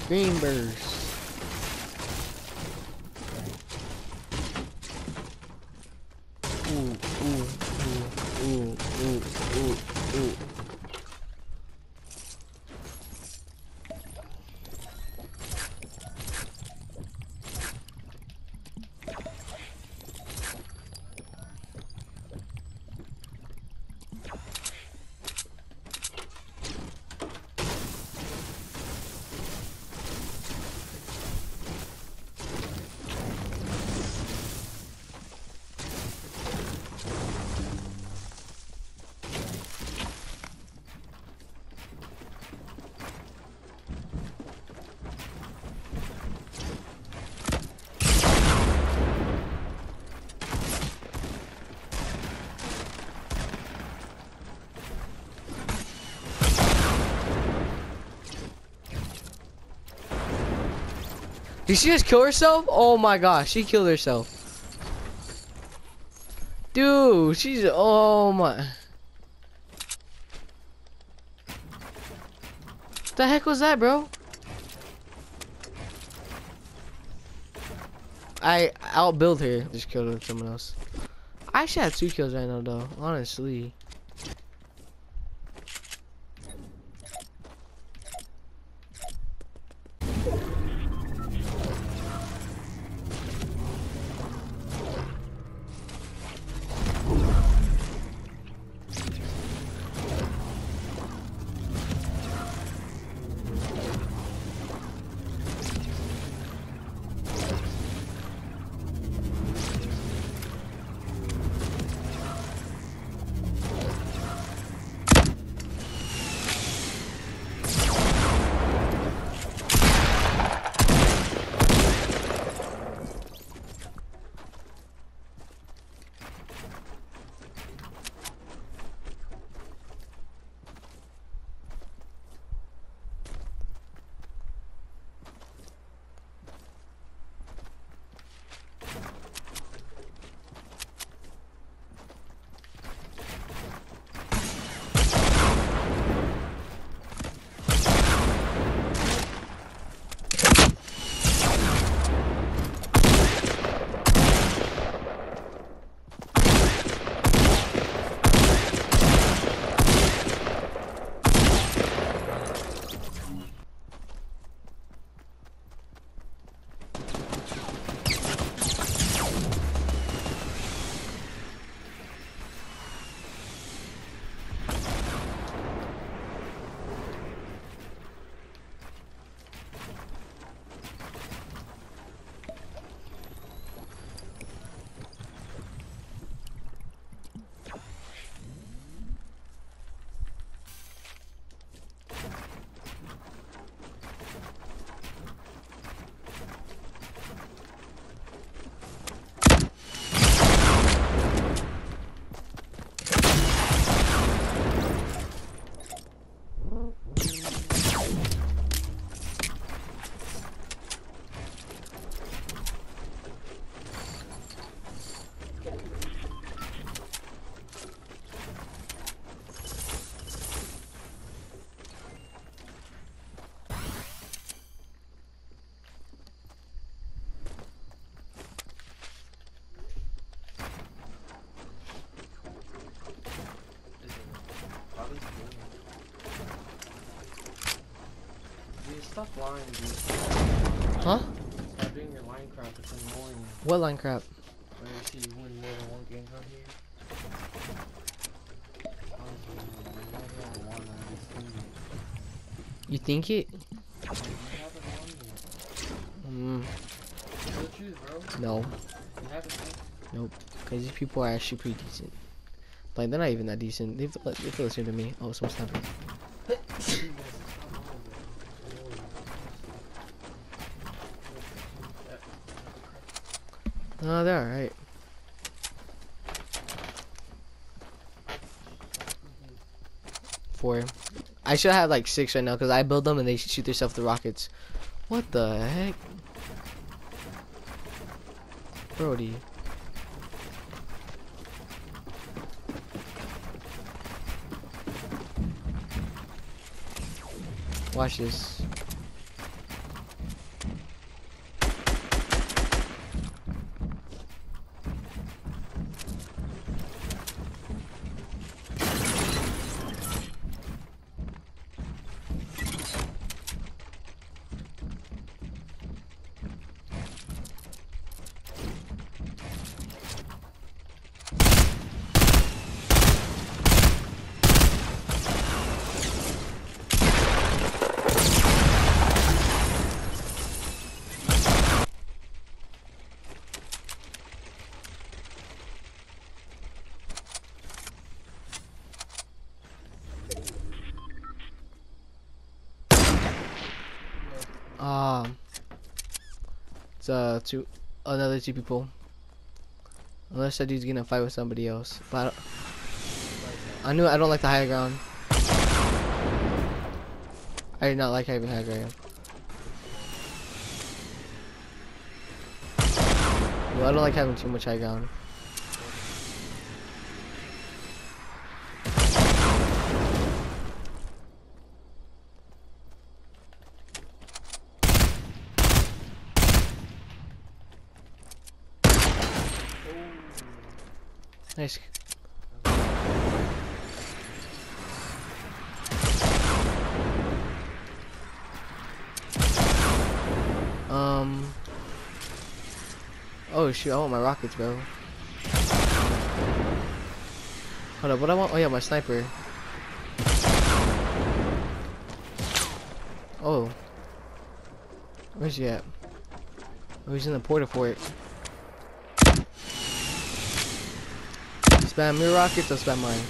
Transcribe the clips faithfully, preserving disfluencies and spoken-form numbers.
Green burst. Ooh, ooh, ooh, ooh, ooh, ooh, ooh. Did she just kill herself? Oh my gosh, she killed herself. Dude, she's, oh my. What the heck was that, bro? I outbuild her. Just killed her with someone else. I should have two kills right now, though, honestly. Stop lying, dude. Huh? Stop doing your line crap, it's annoying. What line crap? Where you see you win more than one game out here. You think it? You haven't Mm, won yet. Tell the truth, bro. no. You haven't won. Nope. Because these people are actually pretty decent. Like, they're not even that decent. They feel, they feel listening to me. Oh, someone's snapping. No, they're alright. Four. I should have like six right now because I build them and they shoot themselves with the rockets. What the heck? Brody. Watch this. It's uh two another two people. Unless that dude's gonna fight with somebody else. But I, don't- I knew I don't like the high ground. I did not like having high ground. Well, I don't like having too much high ground. Nice. Um. Oh shoot! I want my rockets, bro. Hold up. What I want? Oh yeah, my sniper. Oh. Where's he at? Oh, he's in the porta fort. Spam your rockets or spam mine?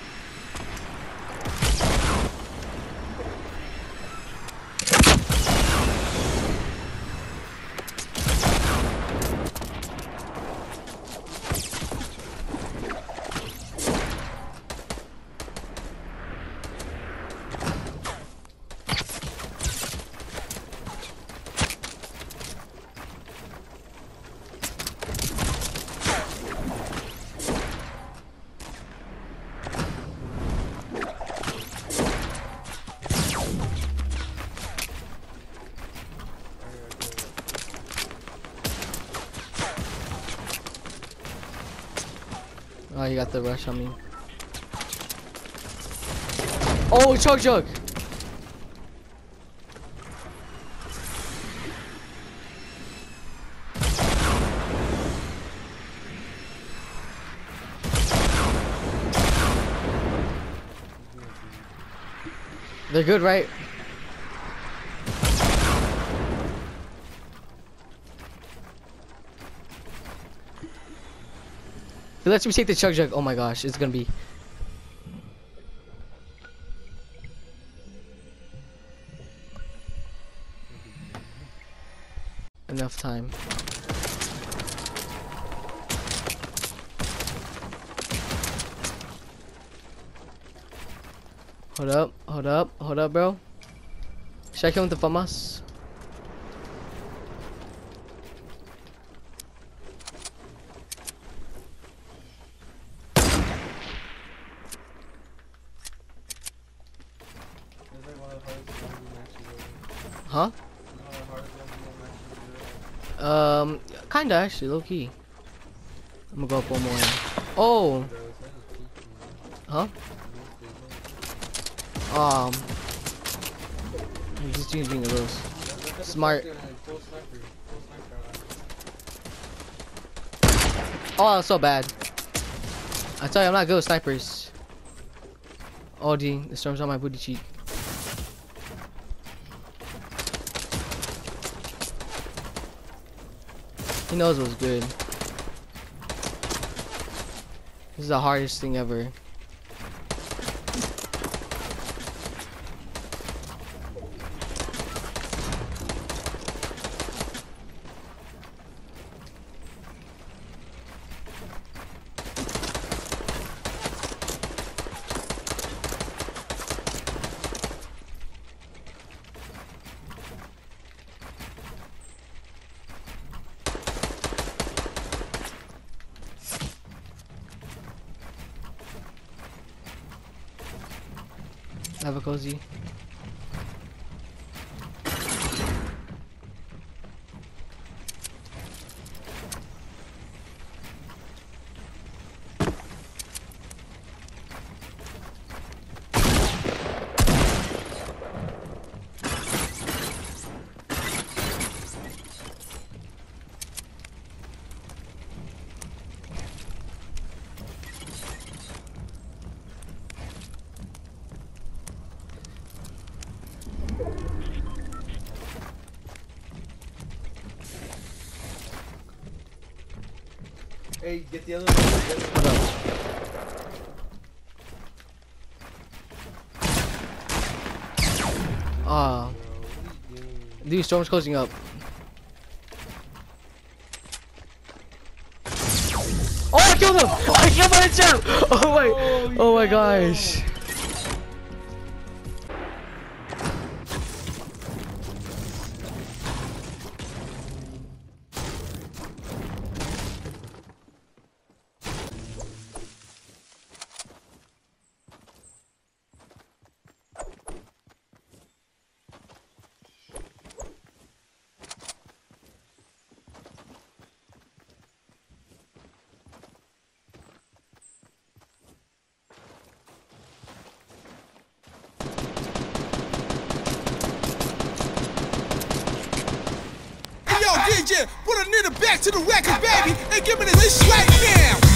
Oh, you got the rush on me. Oh, chug jug! They're good, right? Let's me take the chug jug. Oh my gosh, it's gonna be enough time. Hold up, hold up, hold up, bro. Should I kill him with the famas? Huh? Um, kinda actually, low key. I'm gonna go up one more. Oh. Huh? Um. This dude's being a little smart. Oh, that's so bad. I tell you, I'm not good with snipers. Oh, D, the storm's on my booty cheek. He knows what's good. This is the hardest thing ever. Have a cozy. Hey, get the other one. Get the other one. Ah, dude, storm's closing up. Oh, I killed him! I killed my headshot! Oh my, oh, oh my gosh. D J, put a nigga back to the record, baby, and give me this right now.